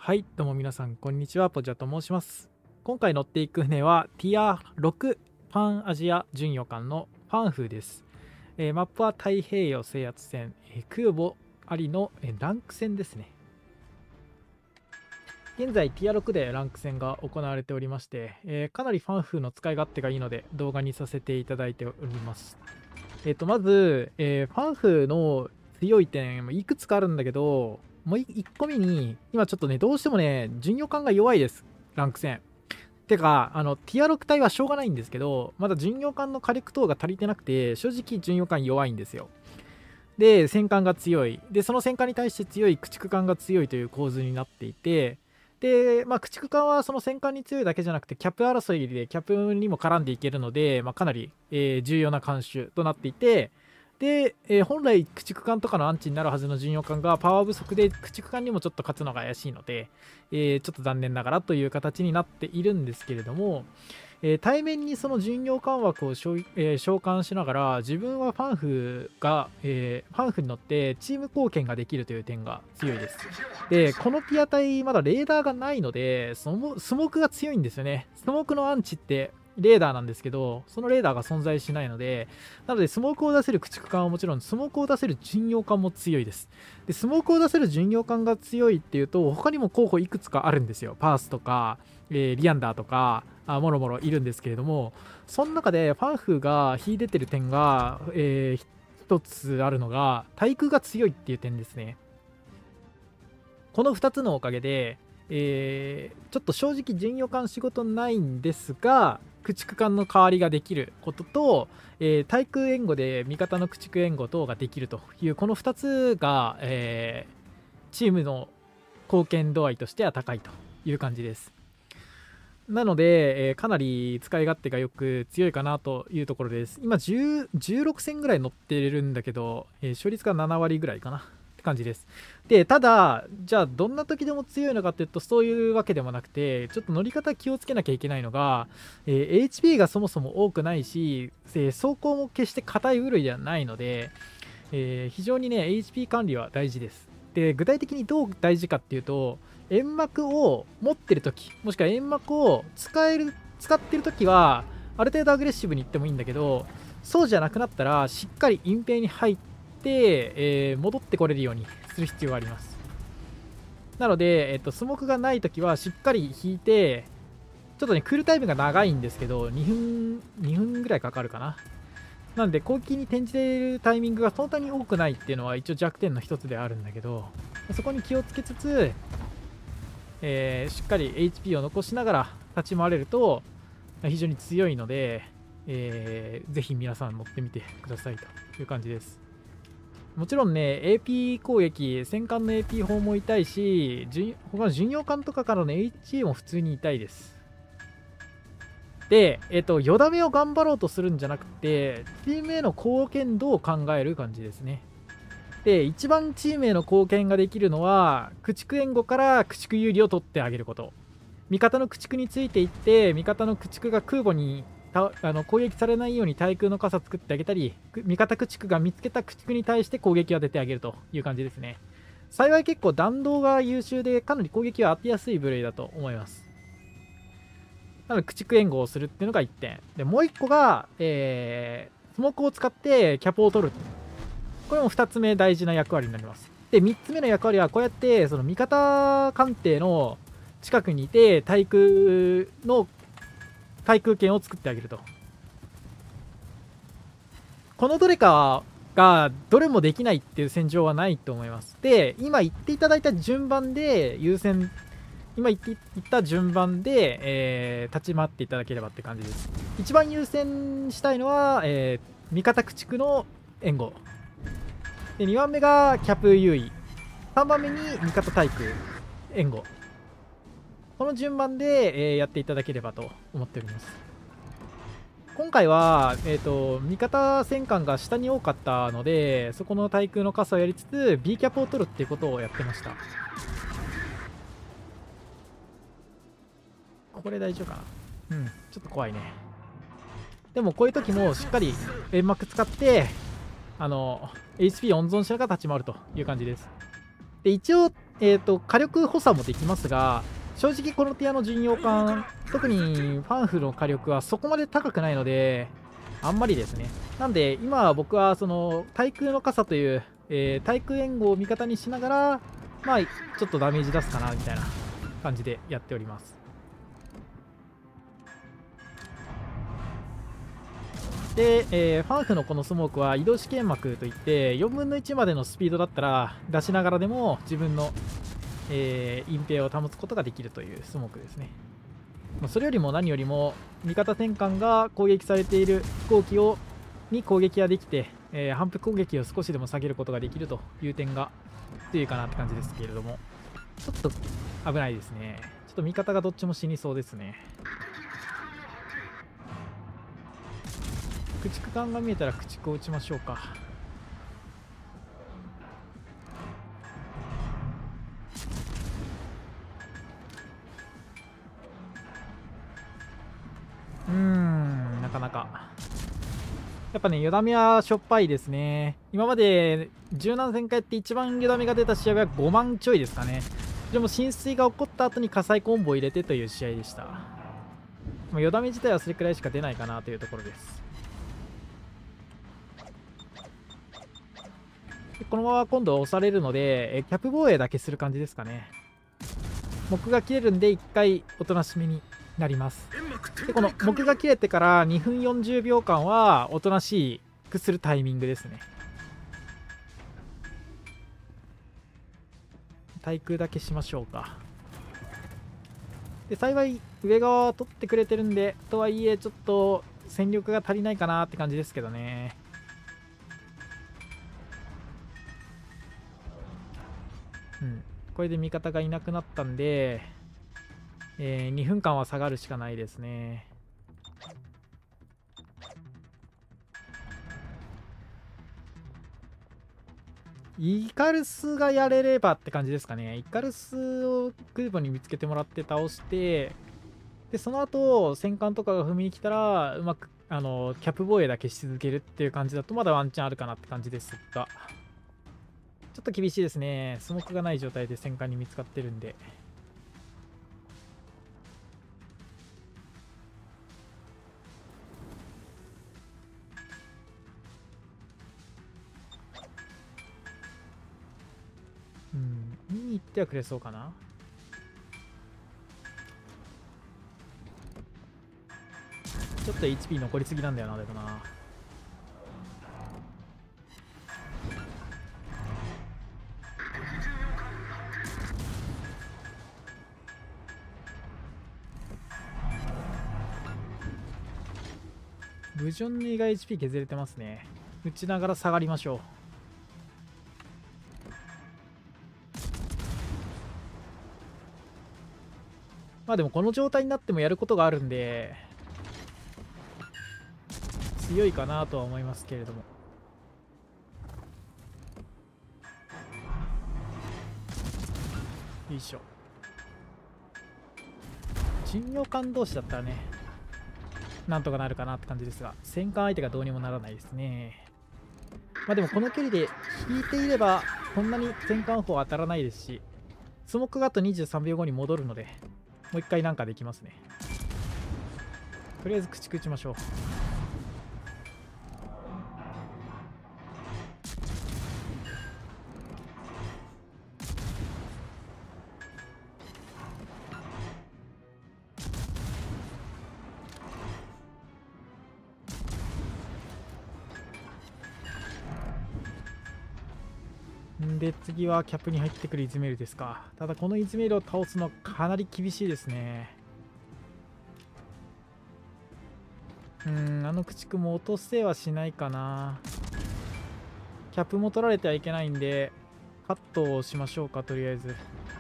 はい、どうも皆さん、こんにちは。ポジャと申します。今回乗っていく船は、ティア6パンアジア巡洋艦のファンフーです。マップは太平洋制圧船、空母ありの、ランク戦ですね。現在、ティア6でランク戦が行われておりまして、かなりファンフーの使い勝手がいいので、動画にさせていただいております。まず、ファンフーの強い点、いくつかあるんだけど、もう1個目に、今ちょっとね、どうしてもね、巡洋艦が弱いです、ランク戦。てか、ティア6隊はしょうがないんですけど、まだ巡洋艦の火力等が足りてなくて、正直巡洋艦弱いんですよ。で、戦艦が強い。で、その戦艦に対して強い駆逐艦が強いという構図になっていて、で、駆逐艦はその戦艦に強いだけじゃなくて、キャップ争いでキャップにも絡んでいけるので、かなり、重要な艦種となっていて、で、本来駆逐艦とかのアンチになるはずの巡洋艦がパワー不足で駆逐艦にもちょっと勝つのが怪しいので、ちょっと残念ながらという形になっているんですけれども、対面にその巡洋艦枠を召喚しながら、自分はファンフに乗ってチーム貢献ができるという点が強いです。で、このティア隊まだレーダーがないので、スモークが強いんですよね。スモークのアンチってレーダーなんですけど、そのレーダーが存在しないので、なのでスモークを出せる駆逐艦はもちろん、スモークを出せる巡洋艦も強いです。で、スモークを出せる巡洋艦が強いっていうと、他にも候補いくつかあるんですよ。パースとか、リアンダーとか、もろもろいるんですけれども、その中でファンフーが秀でてる点が、一つあるのが、対空が強いっていう点ですね。この2つのおかげで、ちょっと正直巡洋艦仕事ないんですが、駆逐艦の代わりができることと、対空援護で味方の駆逐援護等ができるという、この2つが、チームの貢献度合いとしては高いという感じです。なので、かなり使い勝手がよく強いかなというところです。今16戦ぐらい乗ってるんだけど、勝率が7割ぐらいかなって感じです。で、ただ、じゃあどんな時でも強いのかっていうと、そういうわけでもなくて、ちょっと乗り方気をつけなきゃいけないのが、HP がそもそも多くないし、装甲も決して硬い部類ではないので、非常にね、HP 管理は大事です。で、具体的にどう大事かっていうと、煙幕を持ってるとき、もしくは煙幕を使ってるときは、ある程度アグレッシブにいってもいいんだけど、そうじゃなくなったら、しっかり隠蔽に入って、戻ってこれるようにする必要があります。なので、スモークがないときは、しっかり引いて、ちょっとね、クールタイムが長いんですけど、2分ぐらいかかるかな。なんで、攻撃に転じているタイミングがそんなに多くないっていうのは一応弱点の一つであるんだけど、そこに気をつけつつ、しっかり HP を残しながら立ち回れると非常に強いので、ぜひ皆さん乗ってみてくださいという感じです。もちろんね、AP 攻撃、戦艦の AP 砲も痛いし、他の巡洋艦とかからの HE も普通に痛いです。で、よだめを頑張ろうとするんじゃなくて、チームへの貢献度を考える感じですね。で、一番チームへの貢献ができるのは、駆逐援護から駆逐有利を取ってあげること。味方の駆逐についていって、味方の駆逐が空母に攻撃されないように対空の傘作ってあげたり、味方駆逐が見つけた駆逐に対して攻撃を当ててあげるという感じですね。幸い結構弾道が優秀で、かなり攻撃は当てやすい部類だと思います。なので、駆逐援護をするっていうのが1点。で、もう1個が、スモークを使ってキャップを取る。これも2つ目大事な役割になります。で、3つ目の役割はこうやってその味方艦艇の近くにいて対空圏を作ってあげると。このどれかがどれもできないっていう戦場はないと思います。で、今言っていただいた順番で今言った順番で、立ち回っていただければって感じです。一番優先したいのは、味方駆逐の援護。で、2番目がキャプ優位。3番目に味方対空援護。この順番で、やっていただければと思っております。今回は、味方戦艦が下に多かったので、そこの対空の傘をやりつつ B キャップを取るっていうことをやってました。これ大丈夫かな。ちょっと怖いね。でもこういう時もしっかり煙幕使ってHP 温存しながら立ち回るという感じです。で、一応火力補佐もできますが、正直このティアの巡洋艦、特にファンフの火力はそこまで高くないので、あんまりですね。なんで、今は僕はその対空の傘という、対空援護を味方にしながら、まあ、ちょっとダメージ出すかなみたいな感じでやっております。で、ファンフのこのスモークは移動試験膜といって4分の1までのスピードだったら出しながらでも自分の、隠蔽を保つことができるというスモークですね。それよりも何よりも味方戦艦が攻撃されている飛行機に攻撃ができて、反復攻撃を少しでも下げることができるという点が強いかなって感じですけれども、ちょっと危ないですね。ちょっと味方がどっちも死にそうですね。駆逐艦が見えたら駆逐を撃ちましょうか。なかなかやっぱね、よだめはしょっぱいですね。今まで柔軟戦艦やって一番よだめが出た試合は5万ちょいですかね。でも浸水が起こった後に火災コンボを入れてという試合でした。よだめ自体はそれくらいしか出ないかなというところです。でこのまま今度は押されるので、キャップ防衛だけする感じですかね。木が切れるんで1回おとなしめになります。でこの木が切れてから2分40秒間はおとなしくするタイミングですね。対空だけしましょうか。で幸い上側は取ってくれてるんで、とはいえちょっと戦力が足りないかなって感じですけどね。これで味方がいなくなったんで、2分間は下がるしかないですね。イカルスがやれればって感じですかね。イカルスを空母に見つけてもらって倒して、でその後戦艦とかが踏みに来たらうまくキャップ防衛だけし続けるっていう感じだとまだワンチャンあるかなって感じですが、ちょっと厳しいですね。スモークがない状態で戦艦に見つかってるんで。見に行ってはくれそうかな。ちょっと HP 残りすぎなんだよな、でもな。ブジョンヌが HP 削れてますね。打ちながら下がりましょう。まあでもこの状態になってもやることがあるんで強いかなとは思いますけれども。よいしょ。巡洋艦同士だったらねなんとかなるかなって感じですが、戦艦相手がどうにもならないですね。まあでもこの距離で引いていればこんなに戦艦砲当たらないですし、スモックがあと23秒後に戻るのでもう一回なんかできますね。とりあえず駆逐打ちましょう。で次はキャップに入ってくるイズメールですか。ただこのイズメールを倒すのはかなり厳しいですね。あの駆逐も落とせはしないかな。キャップも取られてはいけないんでカットをしましょうか。とりあえずよ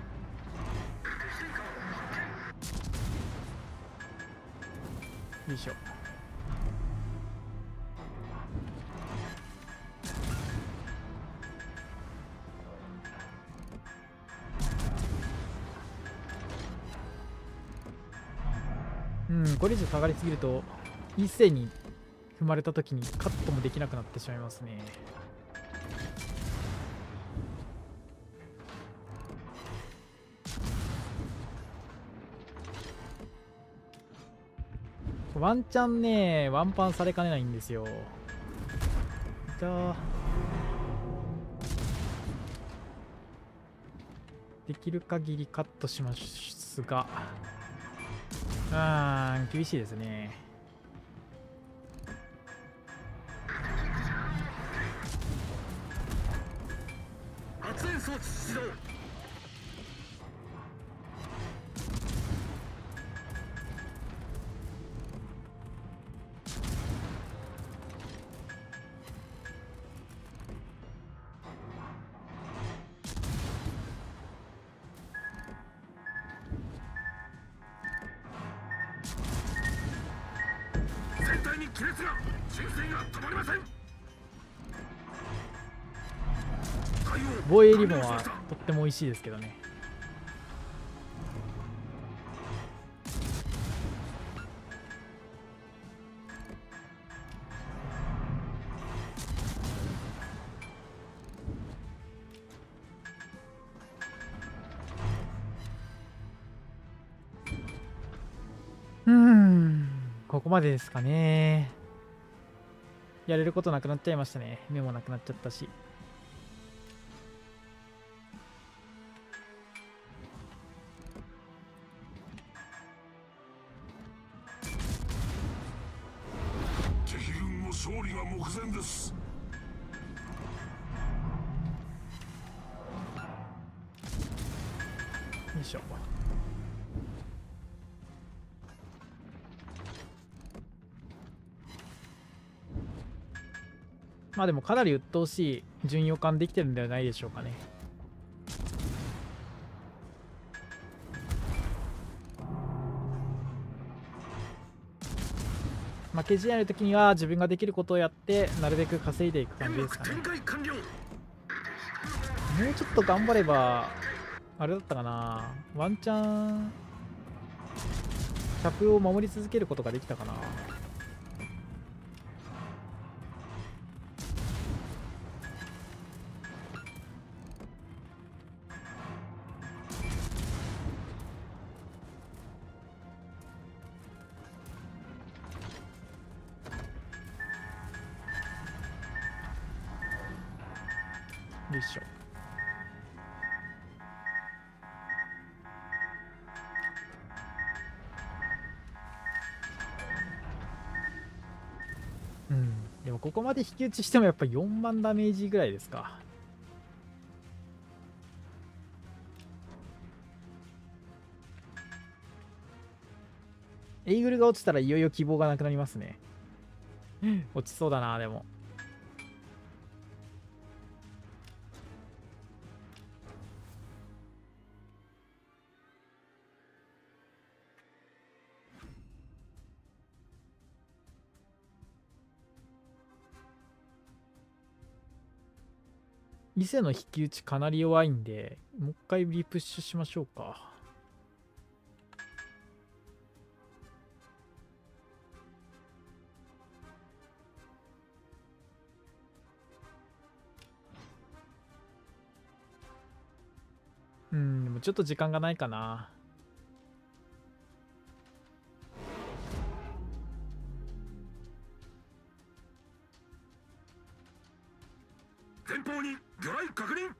いしょ。これ以上下がりすぎると一斉に踏まれた時にカットもできなくなってしまいますね。 ワンチャンね、ワンパンされかねないんですよ。じゃあ、できる限りカットしますが、厳しいですね。 発煙装置始動。全体に亀裂が、浸水が止まりません。 防衛リボンはとっても美味しいですけどね。ここまでですかね。やれることなくなっちゃいましたね。目もなくなっちゃったし。 敵軍の勝利が目前です。 よいしょ。まあでもかなり鬱陶しい順予感できてるんではないでしょうかね。負け試合の時には自分ができることをやってなるべく稼いでいく感じですかね。もうちょっと頑張ればあれだったかな、ワンチャンキャップを守り続けることができたかな。よいしょ。でもここまで引き打ちしてもやっぱ4万ダメージぐらいですか。エイグルが落ちたらいよいよ希望がなくなりますね。落ちそうだな、でも。伊勢の引き打ちかなり弱いんで、もう一回リプッシュしましょうか。でもちょっと時間がないかな。 前方に魚雷確認。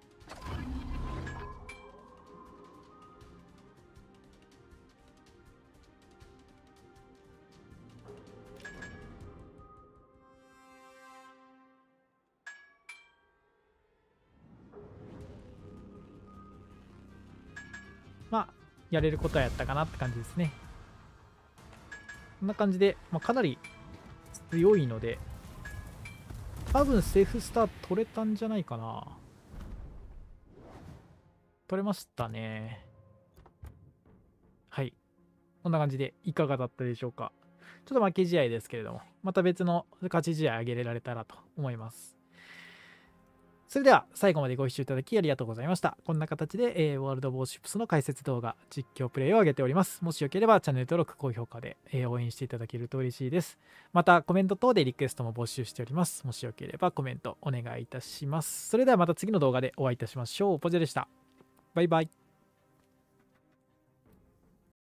まあ、やれることはやったかなって感じですね。こんな感じで、かなり強いので、多分セーフスター取れたんじゃないかな。取れましたね。はい。こんな感じでいかがだったでしょうか。ちょっと負け試合ですけれども、また別の勝ち試合あげられたらと思います。それでは最後までご視聴いただきありがとうございました。こんな形で、ワールド・ウォーシップスの解説動画、実況プレイを上げております。もしよければチャンネル登録、高評価で、応援していただけると嬉しいです。またコメント等でリクエストも募集しております。もしよければコメントお願いいたします。それではまた次の動画でお会いいたしましょう。ポジェでした。バイバイ。